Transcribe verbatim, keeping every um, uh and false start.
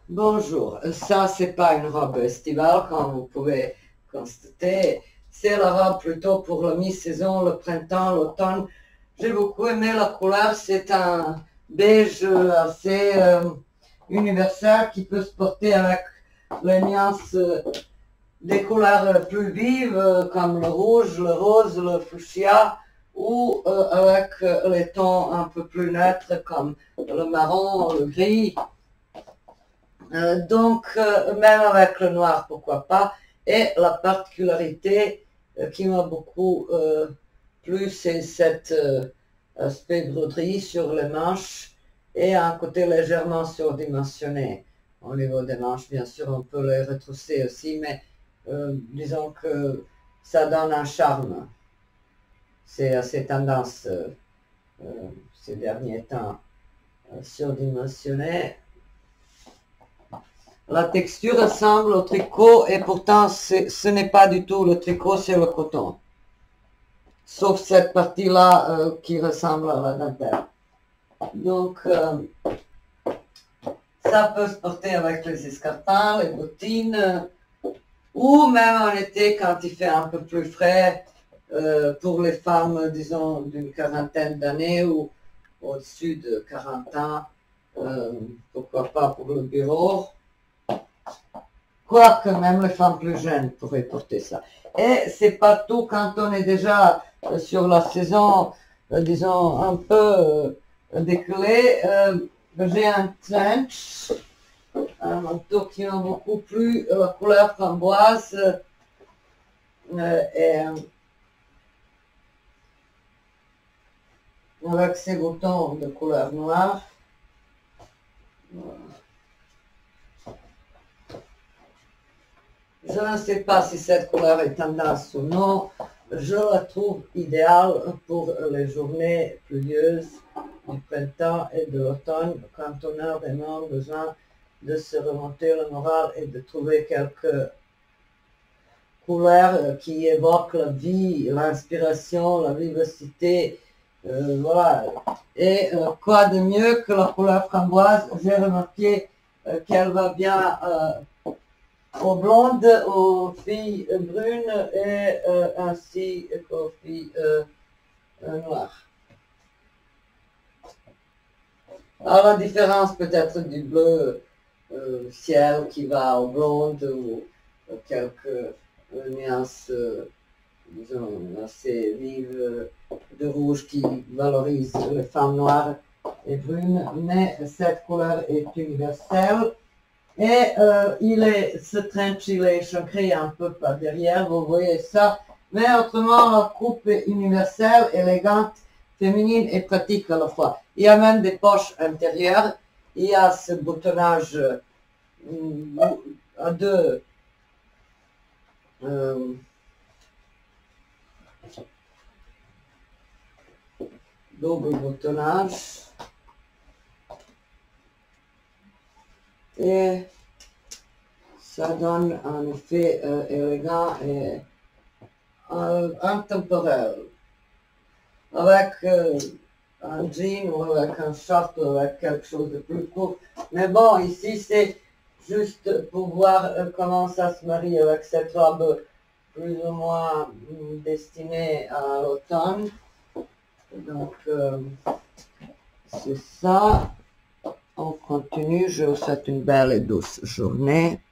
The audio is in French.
Bonjour, ça c'est pas une robe estivale comme vous pouvez constater, c'est la robe plutôt pour la mi-saison, le printemps, l'automne. J'ai beaucoup aimé la couleur, c'est un beige assez euh, universel qui peut se porter avec les nuances euh, des couleurs plus vives euh, comme le rouge, le rose, le fuchsia ou euh, avec euh, les tons un peu plus neutres comme le marron, le gris. Euh, donc, euh, même avec le noir, pourquoi pas. Et la particularité euh, qui m'a beaucoup euh, plu, c'est cet euh, aspect broderie sur les manches et un côté légèrement surdimensionné. Au niveau des manches, bien sûr, on peut les retrousser aussi, mais euh, disons que ça donne un charme. C'est assez tendance euh, euh, ces derniers temps euh, surdimensionné. La texture ressemble au tricot et pourtant ce n'est pas du tout le tricot, c'est le coton. Sauf cette partie-là euh, qui ressemble à la dentelle. Donc, euh, ça peut se porter avec les escarpins, les bottines, euh, ou même en été quand il fait un peu plus frais, euh, pour les femmes, disons, d'une quarantaine d'années ou au-dessus de quarante ans, euh, pourquoi pas pour le bureau. Quoique même les femmes plus jeunes pourraient porter ça. Et c'est partout quand on est déjà euh, sur la saison, euh, disons, un peu euh, décalée. Euh, J'ai un trench, un manteau qui m'a beaucoup plu, la couleur framboise euh, et avec ses boutons de couleur noire. Voilà. Je ne sais pas si cette couleur est tendance ou non. Je la trouve idéale pour les journées pluvieuses du printemps et de l'automne, quand on a vraiment besoin de se remonter le moral et de trouver quelques couleurs qui évoquent la vie, l'inspiration, la vivacité. Euh, voilà. Et euh, quoi de mieux que la couleur framboise? J'ai remarqué euh, qu'elle va bien euh, aux blondes, aux filles brunes et euh, ainsi qu'aux filles euh, euh, noires. Alors la différence peut-être du bleu euh, ciel qui va aux blondes ou euh, quelques euh, nuances euh, disons assez vives de rouge qui valorisent les femmes noires et brunes, mais cette couleur est universelle. Et euh, il est, ce trench, il est échancré un peu par derrière, vous voyez ça. Mais autrement, la coupe est universelle, élégante, féminine et pratique à la fois. Il y a même des poches intérieures. Il y a ce boutonnage euh, à deux euh, double boutonnage. Et ça donne un effet euh, élégant et euh, intemporel. Avec euh, un jean ou avec un short ou avec quelque chose de plus court. Mais bon, ici c'est juste pour voir euh, comment ça se marie avec cette robe plus ou moins destinée à l'automne. Donc, euh, c'est ça. On continue. Je vous souhaite une belle et douce journée.